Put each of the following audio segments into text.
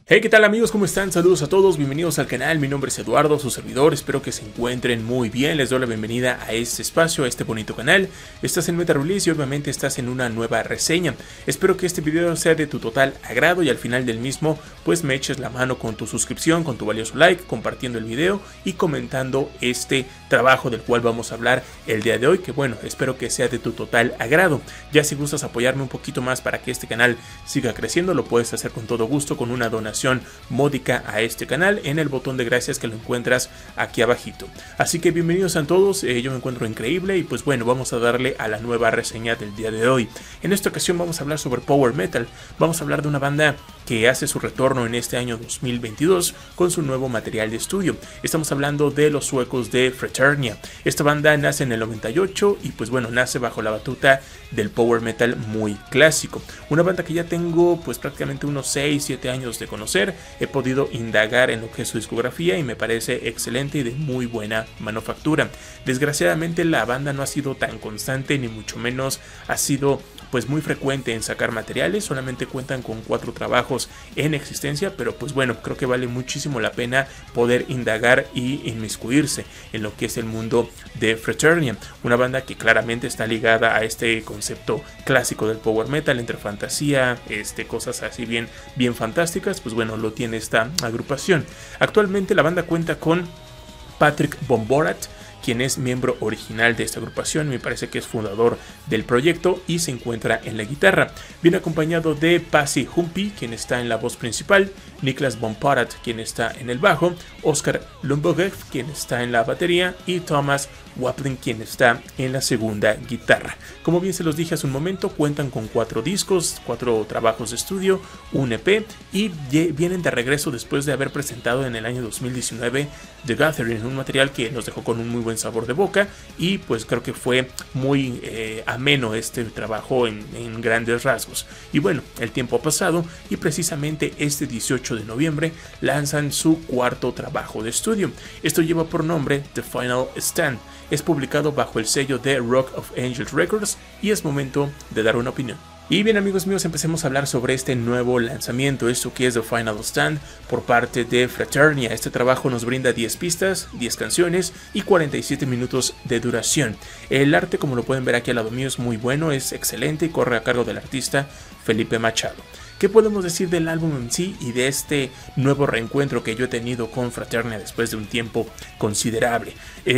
Hey, ¿qué tal amigos? ¿Cómo están? Saludos a todos, bienvenidos al canal, mi nombre es Eduardo, su servidor, espero que se encuentren muy bien, les doy la bienvenida a este espacio, a este bonito canal. Estás en Meta Release y obviamente estás en una nueva reseña. Espero que este video sea de tu total agrado y al final del mismo pues me eches la mano con tu suscripción, con tu valioso like, compartiendo el video y comentando este trabajo del cual vamos a hablar el día de hoy, que bueno, espero que sea de tu total agrado. Ya si gustas apoyarme un poquito más para que este canal siga creciendo, lo puedes hacer con todo gusto con una donación módica a este canal en el botón de gracias que lo encuentras aquí abajito. Así que bienvenidos a todos, yo me encuentro increíble y pues bueno, vamos a darle a la nueva reseña del día de hoy. En esta ocasión vamos a hablar sobre Power Metal, vamos a hablar de una banda que hace su retorno en este año 2022 con su nuevo material de estudio. Estamos hablando de los suecos de Fraternia. Esta banda nace en el 98 y pues bueno, nace bajo la batuta del Power Metal muy clásico. Una banda que ya tengo pues prácticamente unos 6-7 años de conocer. He podido indagar en lo que es su discografía y me parece excelente y de muy buena manufactura. Desgraciadamente la banda no ha sido tan constante, ni mucho menos ha sido pues muy frecuente en sacar materiales. Solamente cuentan con 4 trabajos en existencia, pero pues bueno, creo que vale muchísimo la pena poder indagar y inmiscuirse en lo que es el mundo de Fraternia, una banda que claramente está ligada a este concepto clásico del power metal, entre fantasía, cosas así bien fantásticas. Pues bueno, lo tiene esta agrupación. Actualmente la banda cuenta con Patrick Bomborat, quien es miembro original de esta agrupación, me parece que es fundador del proyecto y se encuentra en la guitarra. Viene acompañado de Pasi Humpi, quien está en la voz principal, Niklas Bomporat, quien está en el bajo, Oscar Lumbogev, quien está en la batería y Thomas Waplin, quien está en la segunda guitarra. Como bien se los dije hace un momento, cuentan con 4 discos, 4 trabajos de estudio, un EP y vienen de regreso después de haber presentado en el año 2019 The Gathering, un material que nos dejó con un muy buen sabor de boca y pues creo que fue muy ameno este trabajo en grandes rasgos. Y bueno, el tiempo ha pasado y precisamente este 18 de noviembre lanzan su 4º trabajo de estudio. Esto lleva por nombre The Final Stand. Es publicado bajo el sello de Rock of Angels Records y es momento de dar una opinión. Y bien amigos míos, empecemos a hablar sobre este nuevo lanzamiento, esto que es The Final Stand por parte de Fraternia. Este trabajo nos brinda 10 pistas, 10 canciones y 47 minutos de duración. El arte, como lo pueden ver aquí al lado mío, es muy bueno, es excelente y corre a cargo del artista Felipe Machado. ¿Qué podemos decir del álbum en sí y de este nuevo reencuentro que yo he tenido con Fraternia después de un tiempo considerable?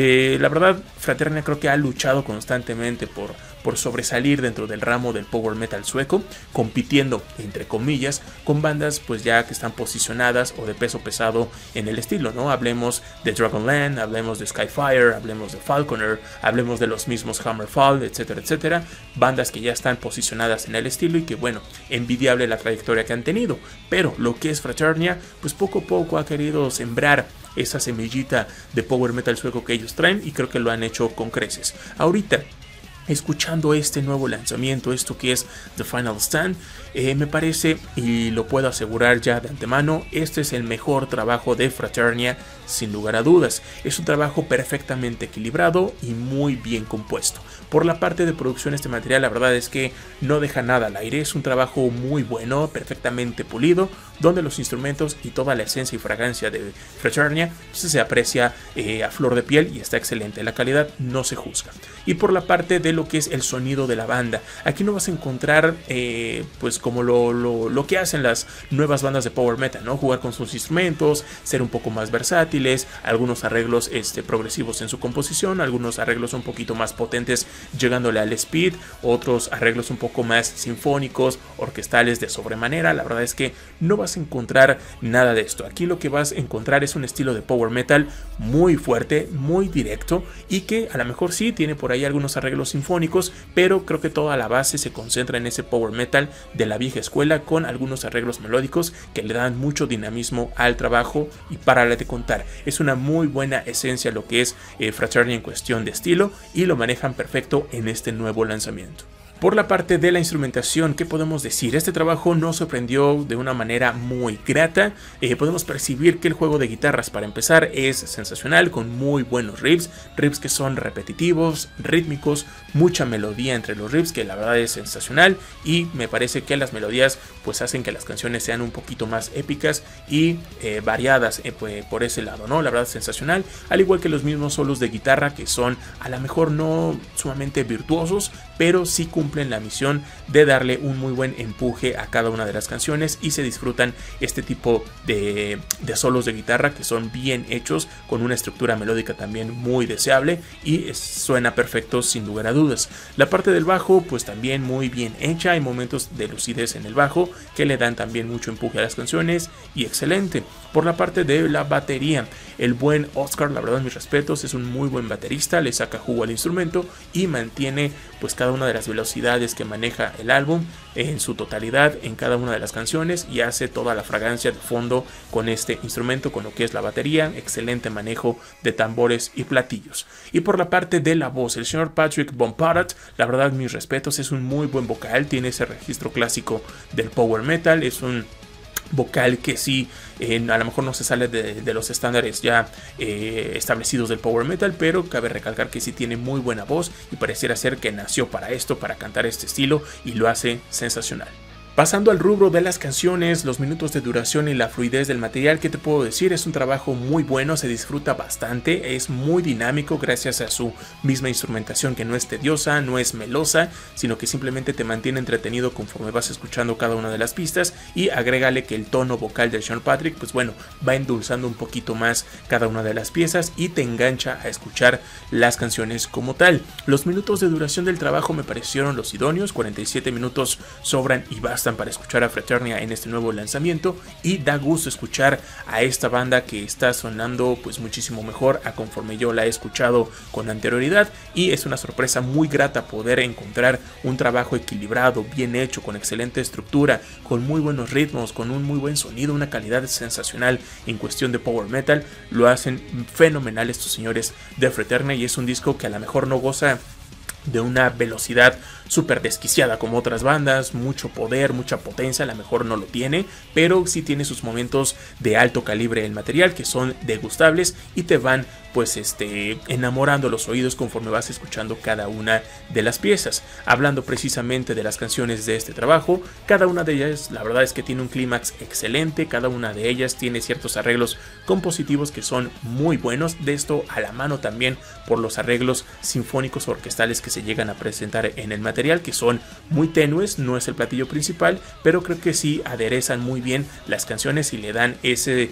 La verdad, Fraternia creo que ha luchado constantemente por sobresalir dentro del ramo del power metal sueco, compitiendo entre comillas con bandas pues ya que están posicionadas o de peso pesado en el estilo, ¿no? Hablemos de Dragonland, hablemos de Skyfire, hablemos de Falconer, hablemos de los mismos Hammerfall, etcétera, etcétera, bandas que ya están posicionadas en el estilo y que bueno, envidiable la trayectoria que han tenido, pero lo que es Fraternia pues poco a poco ha querido sembrar esa semillita de power metal sueco que ellos traen y creo que lo han hecho con creces. Ahorita, escuchando este nuevo lanzamiento, esto que es The Final Stand, me parece, y lo puedo asegurar ya de antemano, este es el mejor trabajo de Fraternia sin lugar a dudas. Es un trabajo perfectamente equilibrado y muy bien compuesto. Por la parte de producción, este material la verdad es que no deja nada al aire, es un trabajo muy bueno, perfectamente pulido, donde los instrumentos y toda la esencia y fragancia de Fraternia se aprecia a flor de piel y está excelente, la calidad no se juzga. Y por la parte de lo que es el sonido de la banda, aquí no vas a encontrar pues como lo que hacen las nuevas bandas de power metal, ¿no? Jugar con sus instrumentos, ser un poco más versátiles, algunos arreglos progresivos en su composición, algunos arreglos un poquito más potentes llegándole al speed, otros arreglos un poco más sinfónicos, orquestales de sobremanera. La verdad es que no vas a encontrar nada de esto. Aquí lo que vas a encontrar es un estilo de power metal muy fuerte, muy directo y que a lo mejor sí tiene por ahí algunos arreglos sinfónicos, pero creo que toda la base se concentra en ese power metal de la vieja escuela con algunos arreglos melódicos que le dan mucho dinamismo al trabajo y párale de contar. Es una muy buena esencia lo que es Fraternia en cuestión de estilo y lo manejan perfecto en este nuevo lanzamiento. Por la parte de la instrumentación, ¿qué podemos decir? Este trabajo nos sorprendió de una manera muy grata. Podemos percibir que el juego de guitarras, para empezar, es sensacional, con muy buenos riffs que son repetitivos, rítmicos, mucha melodía entre los riffs, que la verdad es sensacional, y me parece que las melodías pues hacen que las canciones sean un poquito más épicas y variadas por ese lado, ¿no? La verdad es sensacional, al igual que los mismos solos de guitarra, que son a lo mejor no sumamente virtuosos, pero sí cumplen la misión de darle un muy buen empuje a cada una de las canciones, y se disfrutan este tipo de solos de guitarra que son bien hechos, con una estructura melódica también muy deseable, y suena perfecto sin lugar a dudas. La parte del bajo pues también muy bien hecha, hay momentos de lucidez en el bajo que le dan también mucho empuje a las canciones, y excelente. Por la parte de la batería, el buen Oscar, la verdad mis respetos, es un muy buen baterista, le saca jugo al instrumento y mantiene pues cada una de las velocidades que maneja el álbum en su totalidad en cada una de las canciones, y hace toda la fragancia de fondo con este instrumento, con lo que es la batería. Excelente manejo de tambores y platillos. Y por la parte de la voz, el señor Patrick Bomparat, la verdad mis respetos, es un muy buen vocal, tiene ese registro clásico del power metal, es un vocal que sí, a lo mejor no se sale de los estándares ya establecidos del power metal, pero cabe recalcar que sí tiene muy buena voz, y pareciera ser que nació para esto, para cantar este estilo, y lo hace sensacional. Pasando al rubro de las canciones, los minutos de duración y la fluidez del material, ¿qué te puedo decir? Es un trabajo muy bueno, se disfruta bastante, es muy dinámico gracias a su misma instrumentación, que no es tediosa, no es melosa, sino que simplemente te mantiene entretenido conforme vas escuchando cada una de las pistas, y agrégale que el tono vocal de Sean Patrick, pues bueno, va endulzando un poquito más cada una de las piezas y te engancha a escuchar las canciones como tal. Los minutos de duración del trabajo me parecieron los idóneos, 47 minutos sobran y bastan para escuchar a Fraternia en este nuevo lanzamiento, y da gusto escuchar a esta banda que está sonando pues muchísimo mejor a conforme yo la he escuchado con anterioridad, y es una sorpresa muy grata poder encontrar un trabajo equilibrado, bien hecho, con excelente estructura, con muy buenos ritmos, con un muy buen sonido, una calidad sensacional en cuestión de power metal. Lo hacen fenomenal estos señores de Fraternia, y es un disco que a lo mejor no goza de una velocidad súper desquiciada como otras bandas, mucho poder, mucha potencia, a lo mejor no lo tiene, pero sí tiene sus momentos de alto calibre el material que son degustables y te van pues enamorando los oídos conforme vas escuchando cada una de las piezas. Hablando precisamente de las canciones de este trabajo, cada una de ellas la verdad es que tiene un clímax excelente, cada una de ellas tiene ciertos arreglos compositivos que son muy buenos, de esto a la mano también por los arreglos sinfónicos orquestales que se llegan a presentar en el material, que son muy tenues, no es el platillo principal, pero creo que sí aderezan muy bien las canciones y le dan ese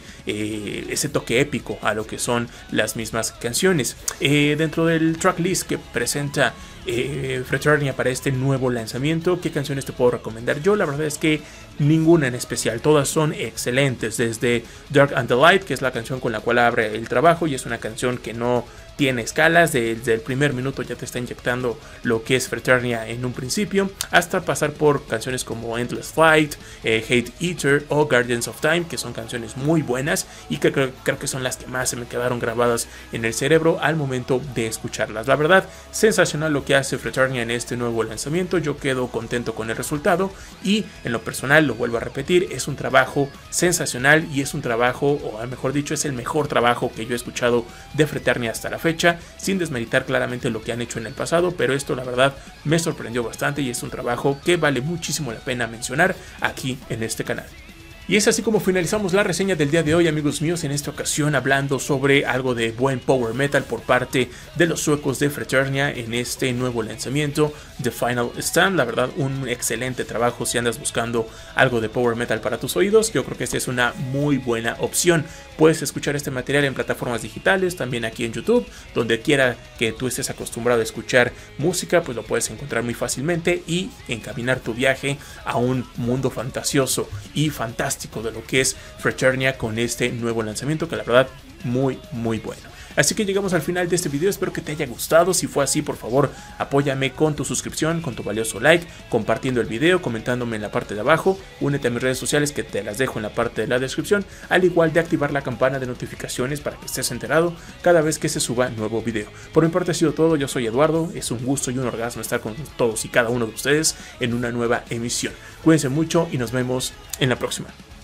toque épico a lo que son las mismas canciones. Dentro del tracklist que presenta Fraternia para este nuevo lanzamiento, ¿qué canciones te puedo recomendar? Yo la verdad es que ninguna en especial, todas son excelentes, desde Dark and the Light, que es la canción con la cual abre el trabajo, y es una canción que no tiene escalas, desde el primer minuto ya te está inyectando lo que es Fraternia en un principio, hasta pasar por canciones como Endless Flight, Hate Eater o Guardians of Time, que son canciones muy buenas y que creo que son las que más se me quedaron grabadas en el cerebro al momento de escucharlas. La verdad, sensacional lo que hace Fraternia en este nuevo lanzamiento, yo quedo contento con el resultado, y en lo personal, lo vuelvo a repetir, es un trabajo sensacional, y es un trabajo, o mejor dicho, es el mejor trabajo que yo he escuchado de Fraternia hasta la fecha, sin desmeritar claramente lo que han hecho en el pasado, pero esto la verdad me sorprendió bastante, y es un trabajo que vale muchísimo la pena mencionar aquí en este canal. Y es así como finalizamos la reseña del día de hoy, amigos míos, en esta ocasión hablando sobre algo de buen power metal por parte de los suecos de Fraternia en este nuevo lanzamiento, The Final Stand. La verdad, un excelente trabajo si andas buscando algo de power metal para tus oídos. Yo creo que esta es una muy buena opción. Puedes escuchar este material en plataformas digitales, también aquí en YouTube, donde quiera que tú estés acostumbrado a escuchar música, pues lo puedes encontrar muy fácilmente y encaminar tu viaje a un mundo fantasioso y fantástico de lo que es Fraternia con este nuevo lanzamiento, que la verdad muy bueno. Así que llegamos al final de este video, espero que te haya gustado. Si fue así, por favor apóyame con tu suscripción, con tu valioso like, compartiendo el video, comentándome en la parte de abajo. Únete a mis redes sociales que te las dejo en la parte de la descripción, al igual de activar la campana de notificaciones para que estés enterado cada vez que se suba nuevo video. Por mi parte ha sido todo, yo soy Eduardo, es un gusto y un orgasmo estar con todos y cada uno de ustedes en una nueva emisión. Cuídense mucho y nos vemos en la próxima.